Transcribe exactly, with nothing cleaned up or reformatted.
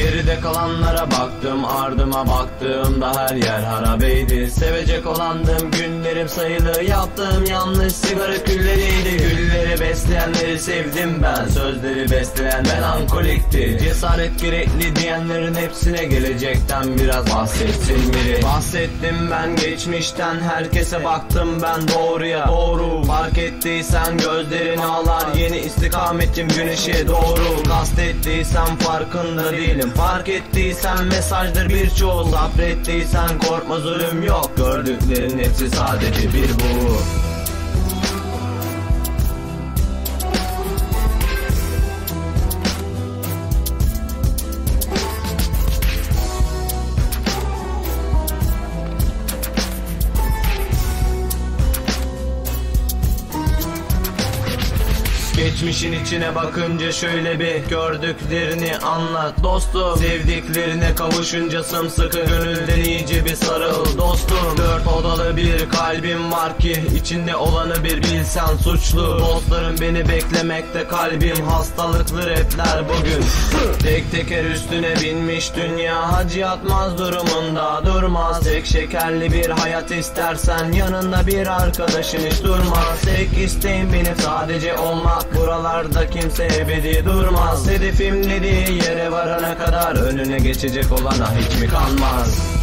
Geride kalanlara baktım, ardıma baktığımda her yer harabeydi. Sevecek olandım, günlerim sayılı, yaptığım yanlış sigara külleriydi. Gülleri besleyenleri sevdim ben, sözleri besleyen melankolikti. Cesaret gerekli diyenlerin hepsine gelecekten biraz bahsetsin biri. Bahsettim ben geçmişten, herkese baktım ben doğruya doğru. Fark ettiysen gözlerin ağlar, yeni istikametim güneşe doğru. Kastettiysen farkında değilim, fark ettiysen mesajdır birçoğu. Sabrettiysen korkma, zulüm yok, gördüklerin hepsi sadece bir bu. Geçmişin içine bakınca şöyle bir gördüklerini anlat dostum. Sevdiklerine kavuşunca sımsıkı gönülden iyice bir sarıl dostum. Dört odalı bir kalbim var ki içinde olanı bir bilsen suçlu. Dostlarım beni beklemekte, kalbim hastalıklı rapler bugün. Tek teker üstüne binmiş dünya, hacı yatmaz durumunda durmaz. Tek şekerli bir hayat istersen yanında bir arkadaşın hiç durmaz. Tek isteğim benim sadece olmak, buralarda kimse ebedi durmaz. Hedefim dediği yere varana kadar önüne geçecek olana hiç mi kanmaz?